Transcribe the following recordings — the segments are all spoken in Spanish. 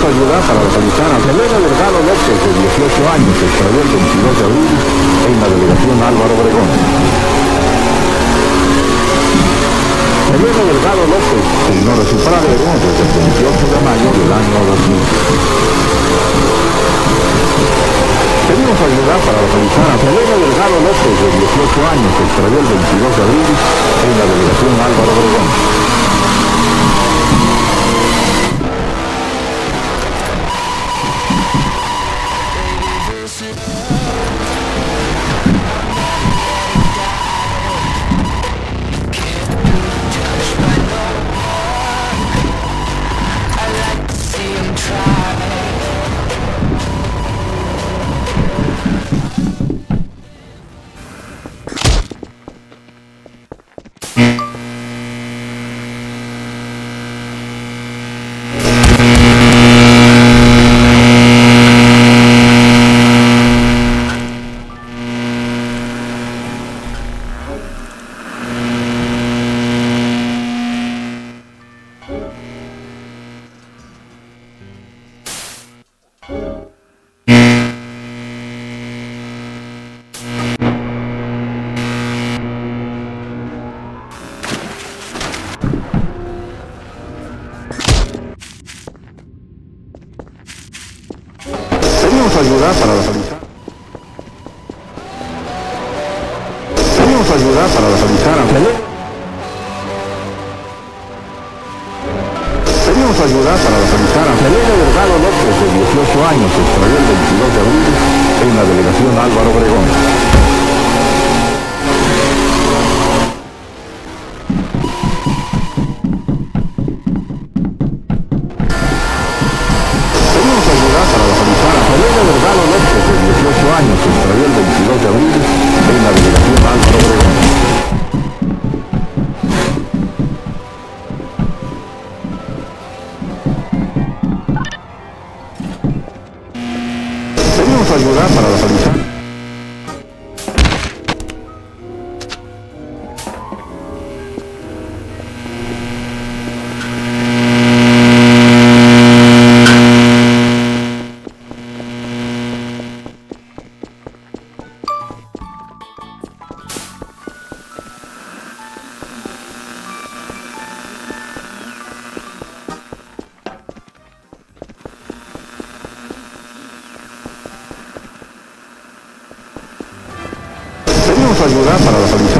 ayuda para localizar a Selena Delgado López, de 18 años, se extravió el 22 de abril en la delegación Álvaro Obregón. Selena Delgado López se ignora su paradero desde el 28 de mayo del año 2000. Pedimos ayuda para localizar a Selena Delgado López, de 18 años, se extravió el 22 de abril en la delegación Álvaro Obregón. Pedimos ayuda para localizar. Pedimos ayuda para localizar a Selena. Pedimos ayuda para localizar a Selena Delgado López, de 18 años, se extravió el 22 de abril en la delegación Álvaro Obregón. Pedimos ayuda para localizar a Selena Delgado López, de 18 años, se extravió el 22 de abril en la delegación Álvaro Obregón. Pedimos ayuda para localizar. Pedimos ayuda para localizar.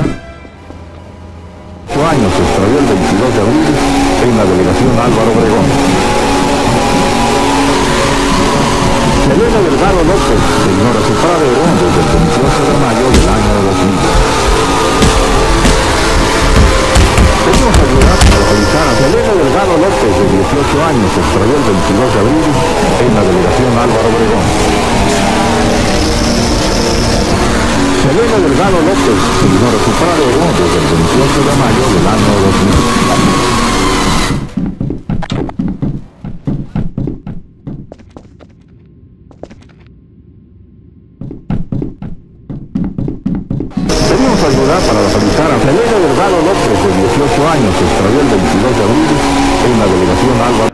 8 años, se extravió el 22 de abril en la delegación Álvaro Obregón. Selena Delgado López se ignora su paradero desde el 28 de mayo del año 2000. Pedimos ayuda para localizar a Selena Delgado López, de 18 años, se extravió el 22 de abril en la delegación Álvaro Obregón. Selena Delgado López se ignora su paradero desde el 28 de mayo del año 2000. Pedimos ayuda para localizar a Selena Delgado López, de 18 años, se extravió el 22 de abril en la delegación Álvaro.